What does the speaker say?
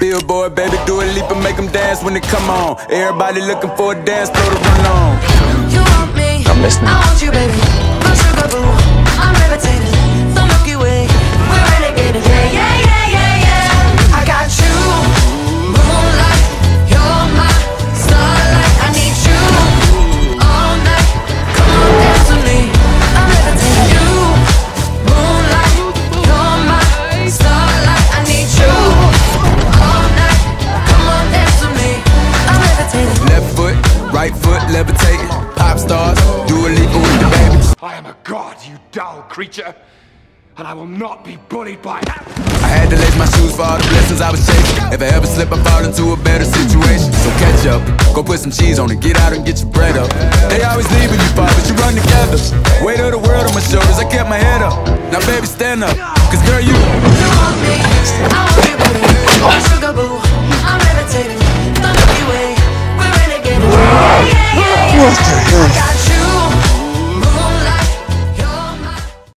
Billboard, baby, do a leap and make them dance when they come on. Everybody looking for a dance floor to run on. You want me, I'm listening. I want you, baby. My sugar boo, I'm levitating. The Milky Way, we're renegading. Yeah, yeah, yeah, yeah, yeah. I got you, moonlight. You're my starlight. I need you all night. Come on, dance with me. I'm levitating. You, moonlight. You're my starlight. I need you all night. Come on, dance with me. I'm levitating. Left foot, right foot, levitating. Pop stars, do a leap with the baby. I am a god, you dull creature, and I will not be bullied by that. I had to lace my shoes for all the blessings I was chasing. If I ever slip, I fall into a better situation. So catch up, go put some cheese on it, get out and get your bread up. They always leaving you far, but you run together. Weight of the world on my shoulders, I kept my head up. Now baby, stand up, cause girl, you want me, I want you, baby. My sugar boo, I'm levitating. The Milky Way, we're renegading. Yeah, yeah, yeah, yeah.